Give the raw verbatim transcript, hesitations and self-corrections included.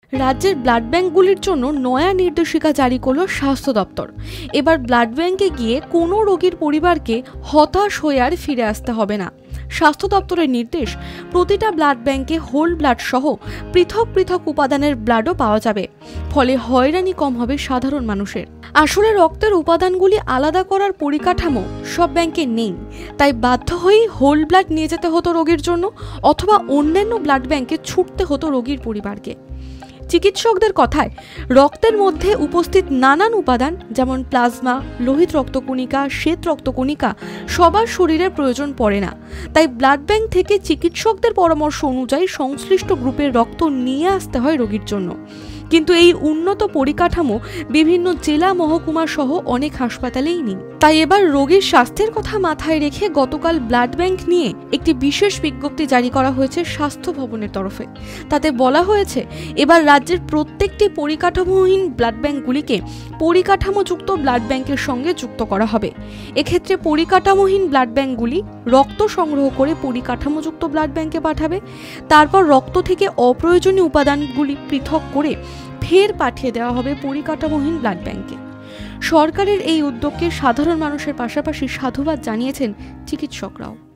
রাজ্যের ব্লাড ব্যাঙ্কগুলির জন্য নয়া নির্দেশিকা জারি করল স্বাস্থ্য দপ্তর। এবার ব্লাড ব্যাঙ্কে গিয়ে কোনো রোগীর পরিবারকে হতাশ হয়ে আর ফিরে আসতে হবে না। স্বাস্থ্য দপ্তরের নির্দেশ, প্রতিটা ব্লাড ব্যাঙ্কে হোল ব্লাড সহ পৃথক পৃথক উপাদানের ব্লাডও পাওয়া যাবে। ফলে হয়রানি কম হবে সাধারণ মানুষের। আসলে রক্তের উপাদানগুলি আলাদা করার পরিকাঠামো সব ব্যাংকে নেই, তাই বাধ্য হয়েই হোল ব্লাড নিয়ে যেতে হতো রোগীর জন্য, অথবা অন্যান্য ব্লাড ব্যাঙ্কে ছুটতে হতো রোগীর পরিবারকে। চিকিৎসকদের কথায়, রক্তের মধ্যে উপস্থিত নানান উপাদান যেমন প্লাজমা, লোহিত রক্তকণিকা, শ্বেত রক্তকণিকা সবার শরীরের প্রয়োজন পড়ে না। তাই ব্লাড ব্যাংক থেকে চিকিৎসকদের পরামর্শ অনুযায়ী সংশ্লিষ্ট গ্রুপের রক্ত নিয়ে আসতে হয় রোগীর জন্য। কিন্তু এই উন্নত পরিকাঠামো বিভিন্ন জেলা মহকুমা সহ অনেক হাসপাতালেই নেই। তাই এবার রোগীর স্বাস্থ্যের কথা মাথায় রেখে গতকাল ব্লাড ব্যাংক নিয়ে একটি বিশেষ বিজ্ঞপ্তি জারি করা হয়েছে স্বাস্থ্য ভবনের তরফে। তাতে বলা হয়েছে, এবার রাজ্যের প্রত্যেকটি পরিকাঠামোহীন ব্লাড ব্যাংকগুলিকে পরিকাঠামোযুক্ত ব্লাড ব্যাংকের সঙ্গে যুক্ত করা হবে। এক্ষেত্রে পরিকাঠামোহীন ব্লাড ব্যাংকগুলি রক্ত সংগ্রহ করে পরিকাঠামোযুক্ত ব্লাড ব্যাংকে পাঠাবে। তারপর রক্ত থেকে অপ্রয়োজনীয় উপাদানগুলি পৃথক করে ফের পাঠিয়ে দেওয়া হবে পরিকাঠামোহীন ব্লাড ব্যাংকে। সরকারের এই উদ্যোগকে সাধারণ মানুষের পাশাপাশি সাধুবাদ জানিয়েছেন চিকিৎসকরাও।